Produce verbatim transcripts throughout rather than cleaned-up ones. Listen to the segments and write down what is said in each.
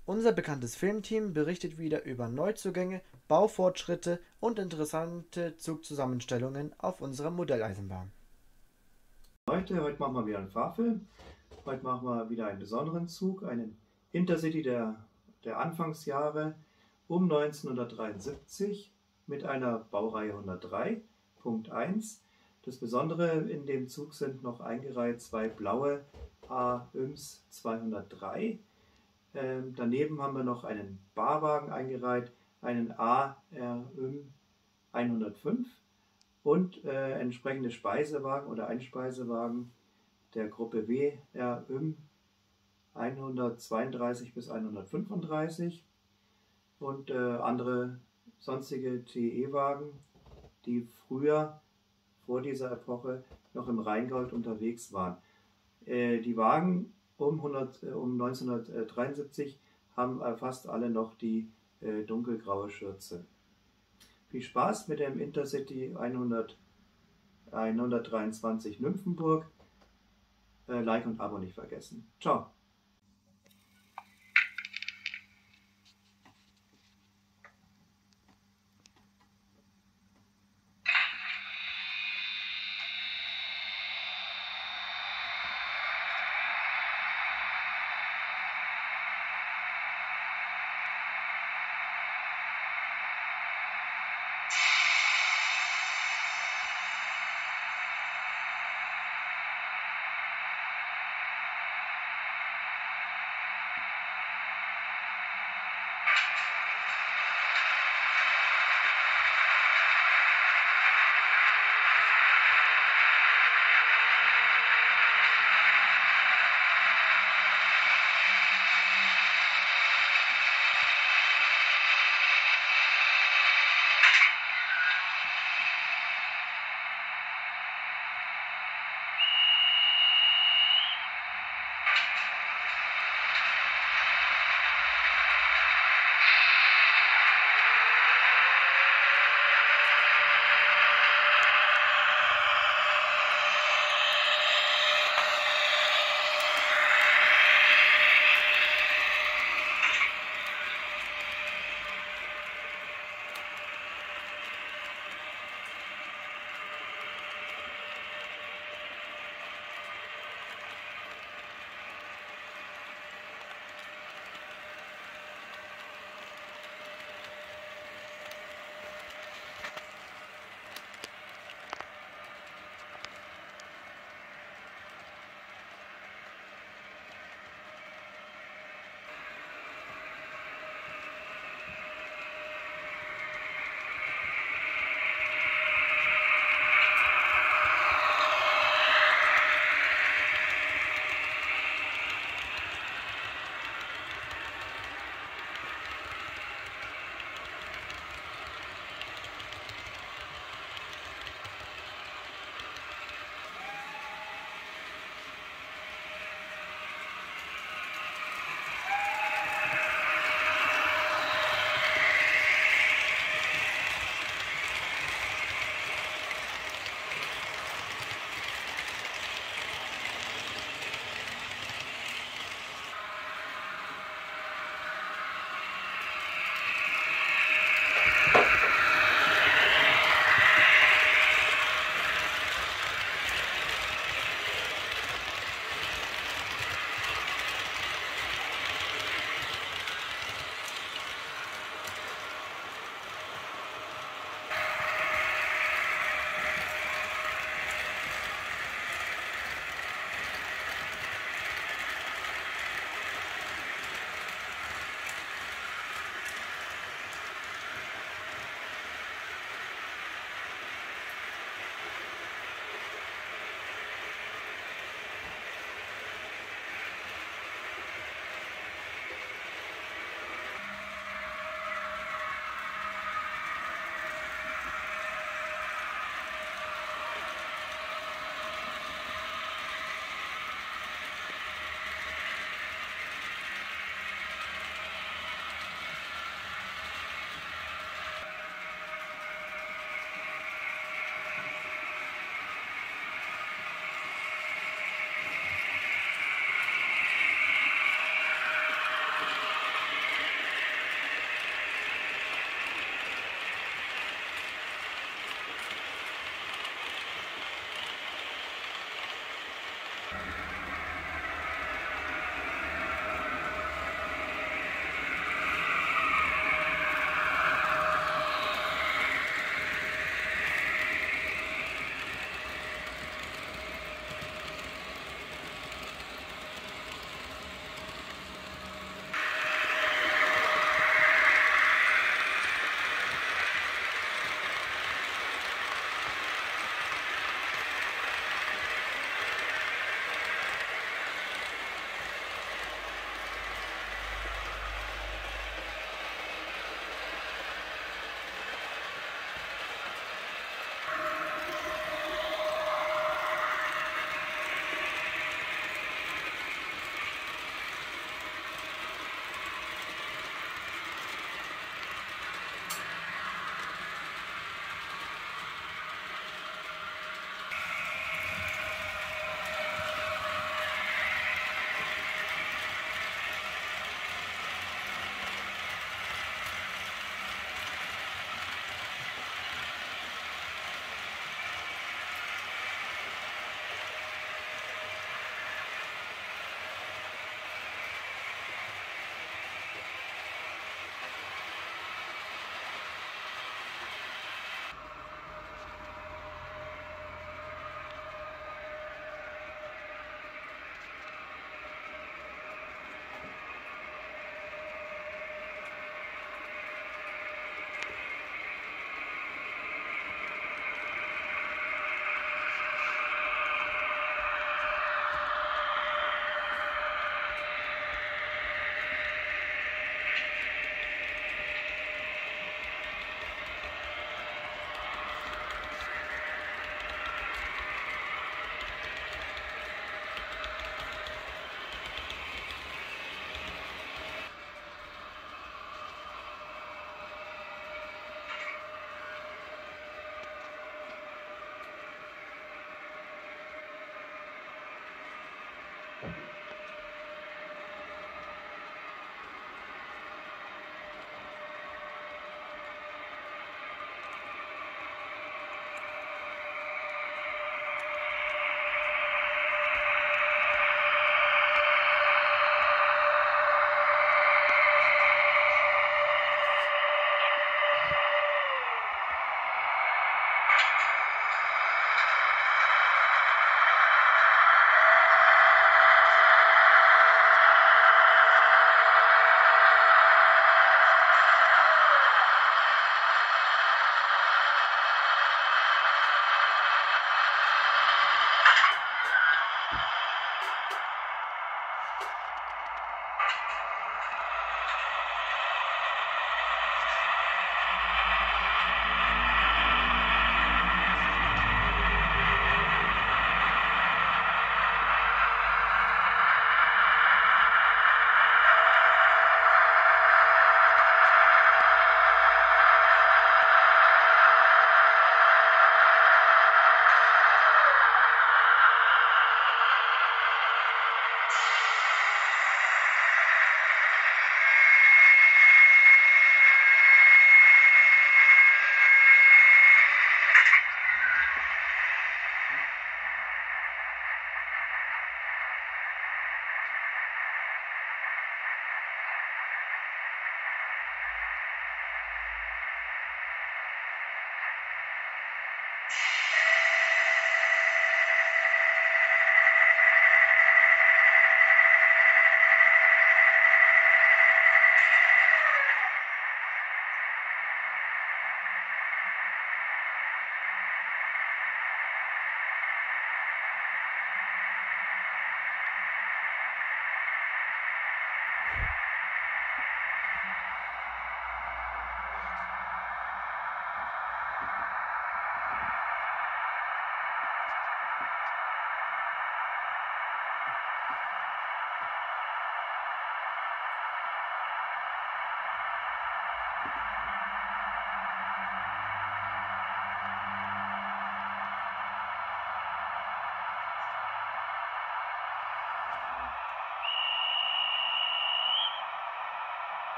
Unser bekanntes Filmteam berichtet wieder über Neuzugänge, Baufortschritte und interessante Zugzusammenstellungen auf unserer Modelleisenbahn. Heute, heute machen wir wieder einen Fahrfilm. Heute machen wir wieder einen besonderen Zug, einen Intercity der, der Anfangsjahre um neunzehnhundertdreiundsiebzig mit einer Baureihe hundertdrei, Punkt eins. Das Besondere in dem Zug sind noch eingereiht zwei blaue A Ö M S zweihundertdrei. Ähm, daneben haben wir noch einen Barwagen eingereiht, einen A R Ö M hundertfünf und äh, entsprechende Speisewagen oder Einspeisewagen der Gruppe W R Ö M hundertzweiunddreißig bis hundertfünfunddreißig und äh, andere sonstige T E-Wagen, die früher vor dieser Epoche noch im Rheingold unterwegs waren. Äh, die Wagen um, hundert, äh, um neunzehnhundertdreiundsiebzig haben äh, fast alle noch die äh, dunkelgraue Schürze. Viel Spaß mit dem Intercity hundertdreiundzwanzig Nymphenburg. Äh, Like und Abo nicht vergessen. Ciao.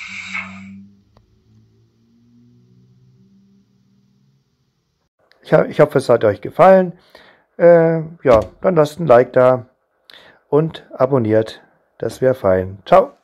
Ich, ich hoffe, es hat euch gefallen. Äh, ja, dann lasst ein Like da und abonniert. Das wäre fein. Ciao.